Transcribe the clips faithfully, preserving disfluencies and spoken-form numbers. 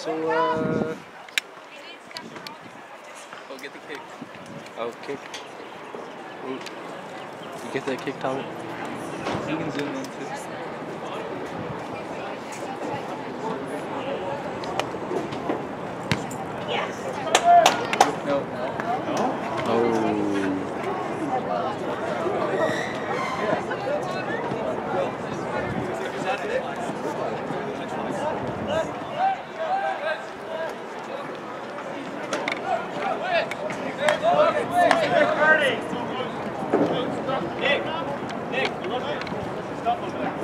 So, uh... Go get the kick. Oh, kick. Ooh. You get that kick, Tommy? You can zoom in too. No. Oh. Nick, Nick, look at stuff over there.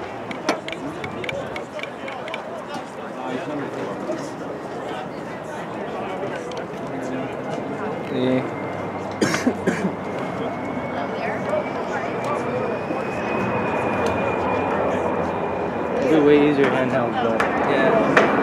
Yeah. It'll be way easier handheld, but Yeah.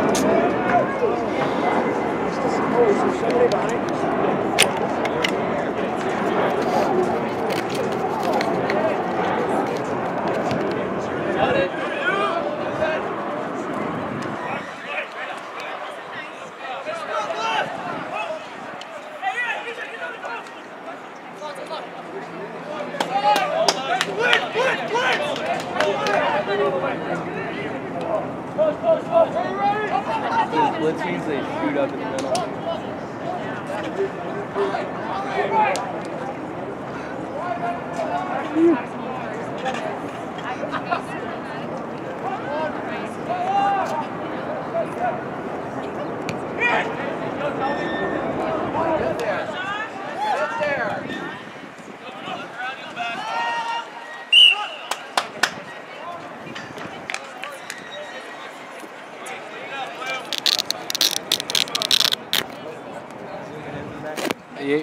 Blitz means they shoot up in the middle. yeah.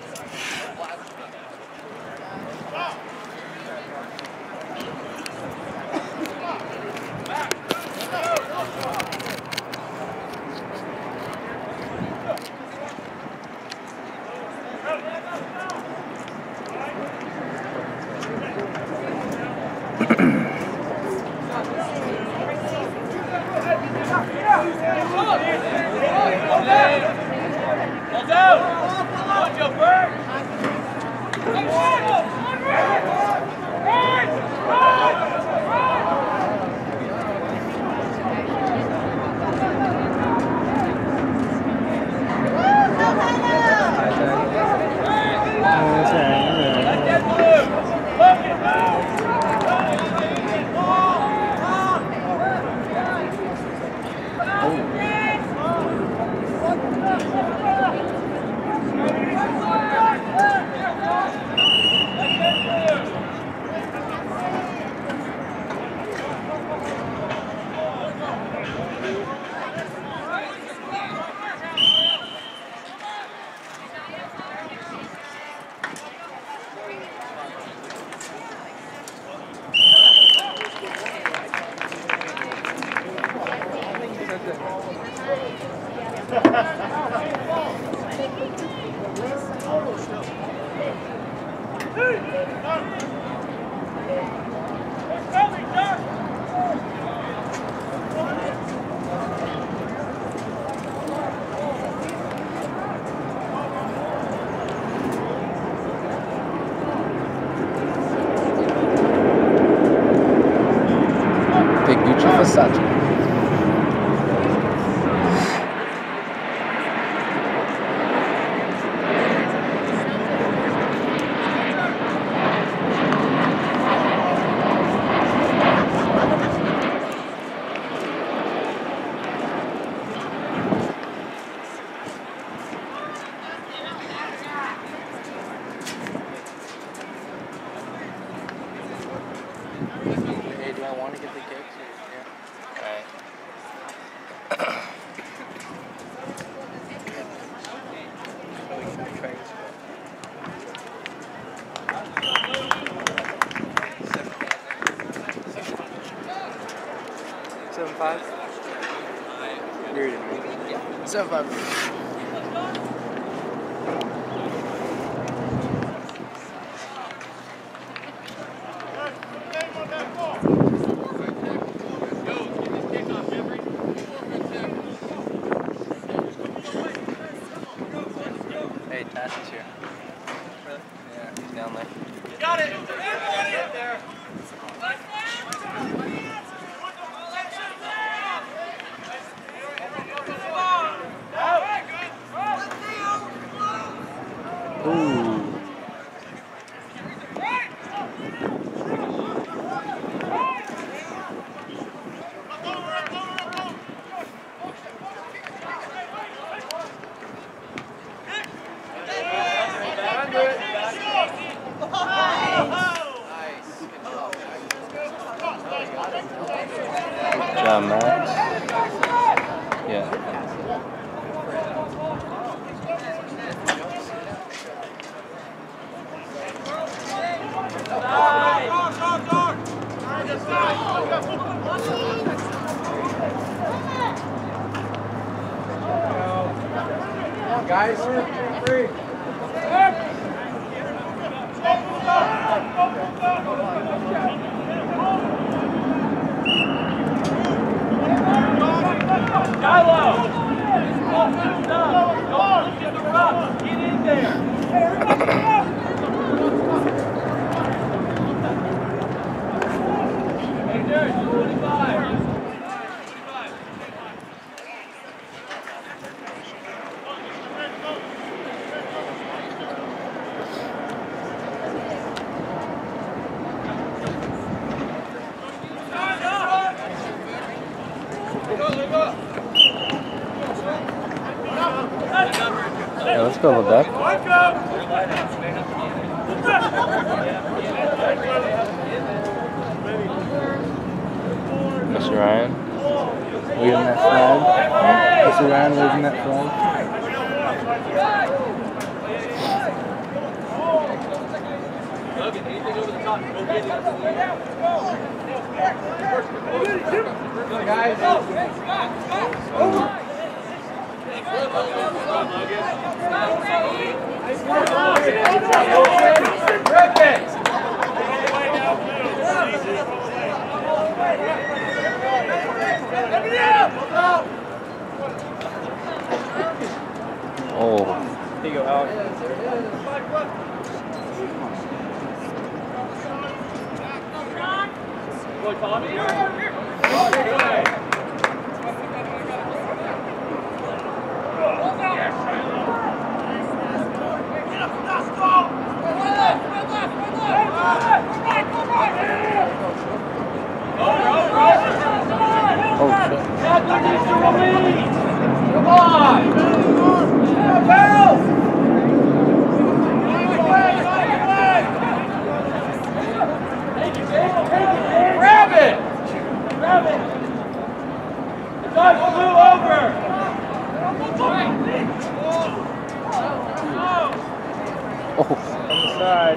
Big Gucci Versace. Hey, do I want to get the kicks? Yeah. Alright. Seven five. You're in, right? Yeah. Seven five. Good job, Max. Yeah. Guys, three. Shiloh! Don't look at the rough. Get in there. Hey, Derek, twenty-five. Yeah, let's go with that. Mister Ryan, waving that flag. Mister Ryan waving that flag. Logan, anything over the top, go get it. Guys. Oh. There you go, Alex. Boy, Tommy. Oh, shit. Come on! Grab it! Grab it! It's on blue over! Oh. On the side.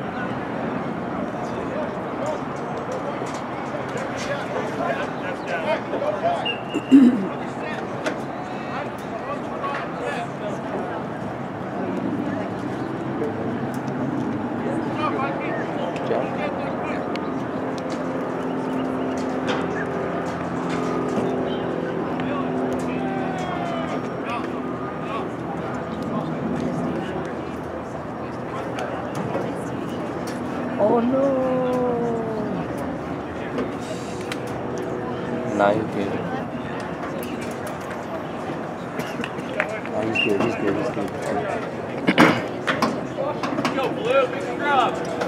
Oh no! Now you're good. Oh, he's good, he's good, he's good. Go, Blue, big scrub!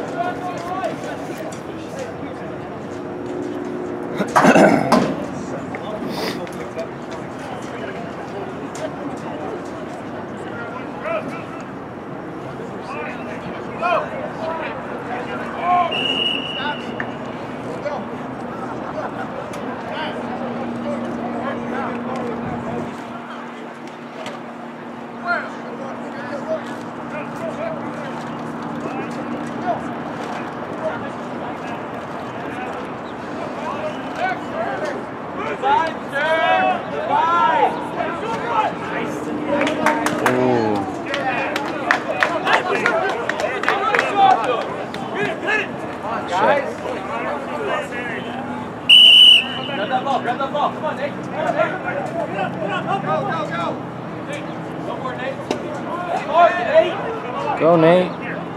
Grab that ball, grab that ball. Come on, Nate. Come on, Nate. Go, go, go. One more, Nate. Hard, Nate. Go, Nate.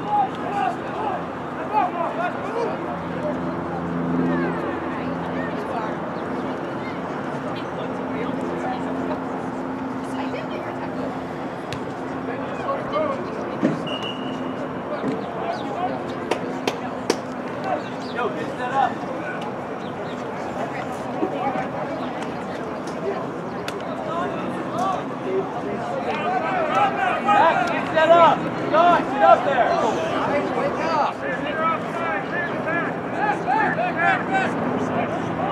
Yo, get set up. Max, get set up. John, get up there. Wake up.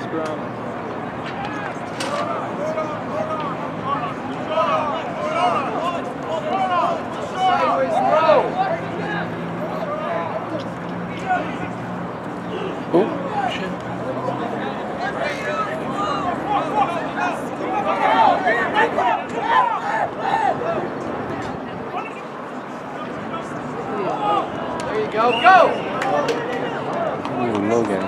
scrum. Oh, shit. There you go, go! Ooh, Logan.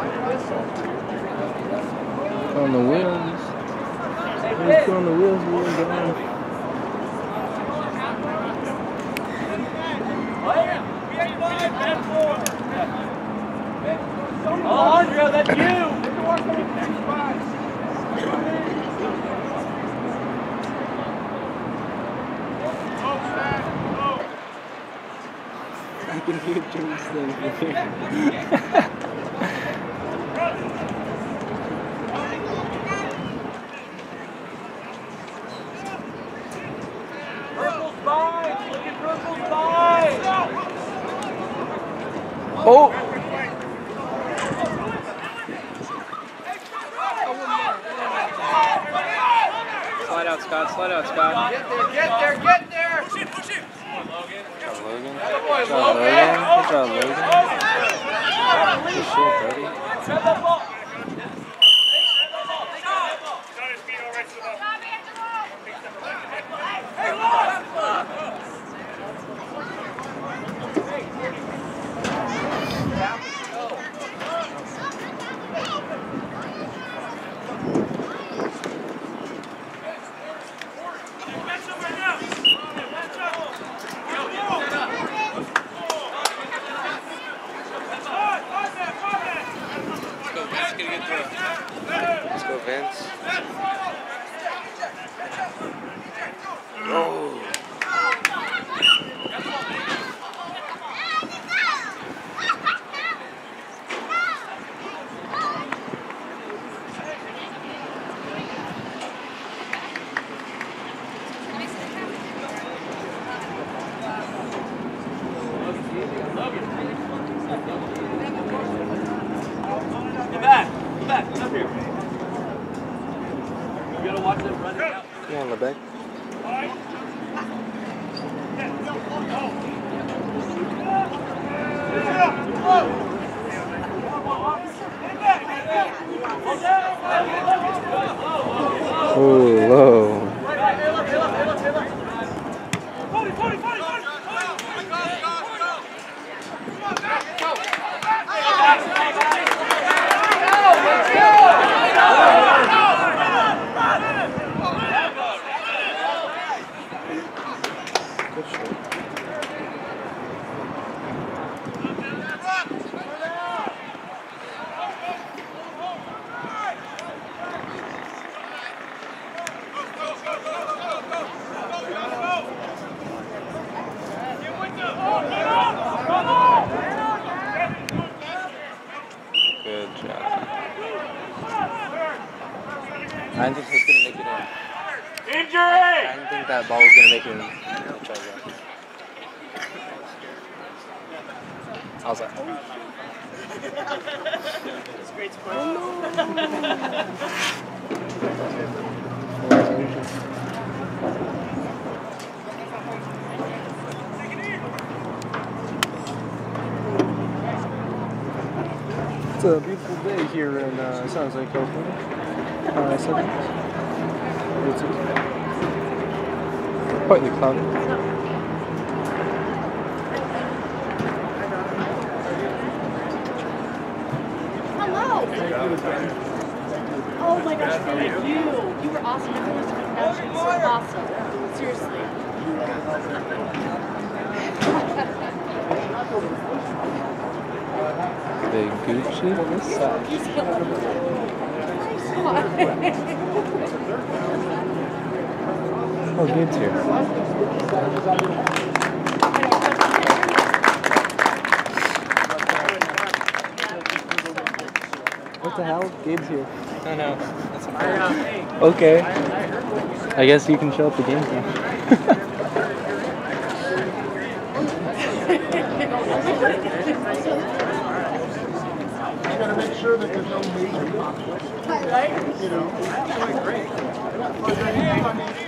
On the wheels. He's on the wheels, wheels down. Alejandro, that's you! I can hear Jim's thing from here. Purple's fine! Look at purple's fine! Oh! Slide out, Scott. Slide out, Scott. Get there, get there, get there! Good job, Logan. Good job, Logan. Good job, Logan. Good shit, buddy. Grab that ball! Let's go, Vince. Oh. Get back! Get back! Come up here. You gotta watch them running out. Come on, Lebec. Oh, low. Good shot. Good job. I didn't think he was going to make it in. Injury! I didn't think that ball was going to make it in. I was like, oh. It's great sport. It's a beautiful day here in uh, San Jose, California. Uh, seventies. It's quite cloudy. Oh my gosh, thank you. You were awesome. Everyone was doing so awesome. Seriously. Big Gucci on this side. Oh, Gabe's here. What the hell? Gabe's here. No, no. That's fine. Okay. I guess you can show up the game now. You gotta make sure that there's no major conflict. Right? You know, it's like great.